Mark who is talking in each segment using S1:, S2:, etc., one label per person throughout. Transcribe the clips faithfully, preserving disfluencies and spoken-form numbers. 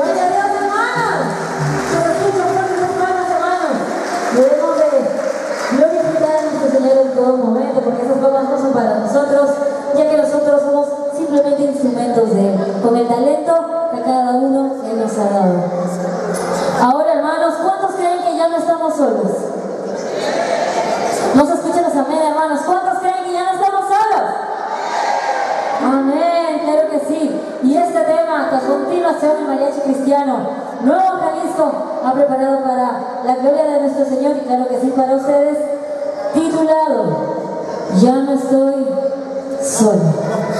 S1: Gloria a Dios, hermanos. Nos escuchan fuertes las manos, hermanos. Debemos de glorificar a nuestro Señor en todo momento, porque esas palmas no son para nosotros, ya que nosotros somos simplemente instrumentos de Él, con el talento que cada uno Él nos ha dado. Ahora, hermanos, ¿cuántos creen que ya no estamos solos? ¿No se escuchan los amén, hermanos? ¿Cuántos creen que ya no estamos solos? Amén, claro que sí. Y este tema, que a continuación el Mariachi Cristiano Nuevo Jalisco ha preparado para la gloria de nuestro Señor, y claro que sí para ustedes, titulado Ya no estoy solo.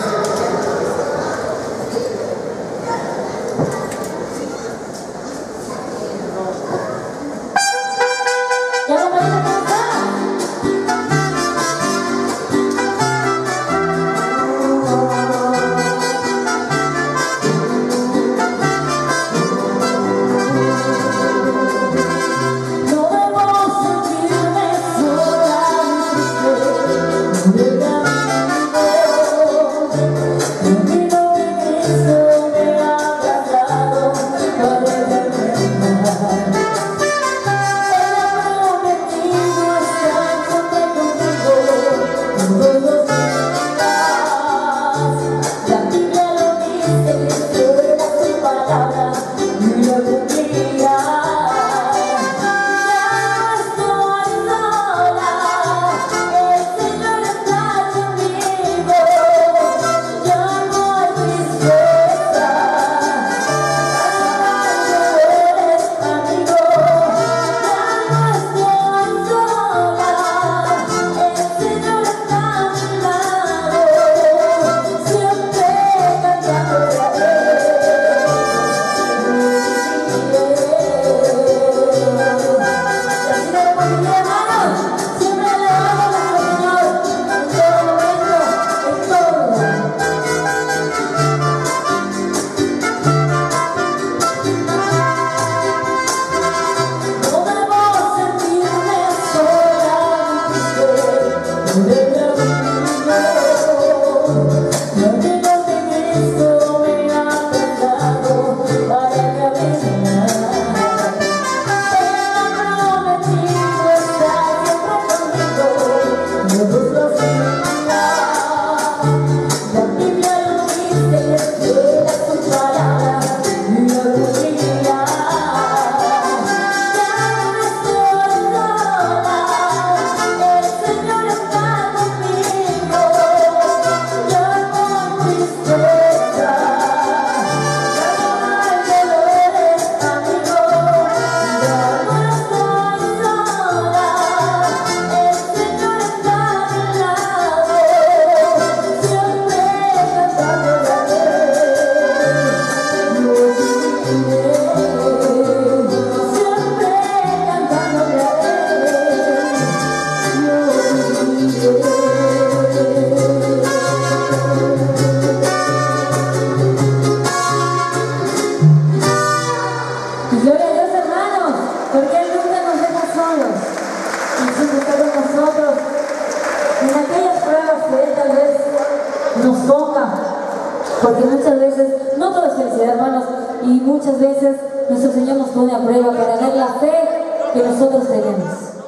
S1: Nos ponga, porque muchas veces, no todo es felicidad, hermanos, y muchas veces nuestro Señor nos pone a prueba para ver la fe que nosotros tenemos.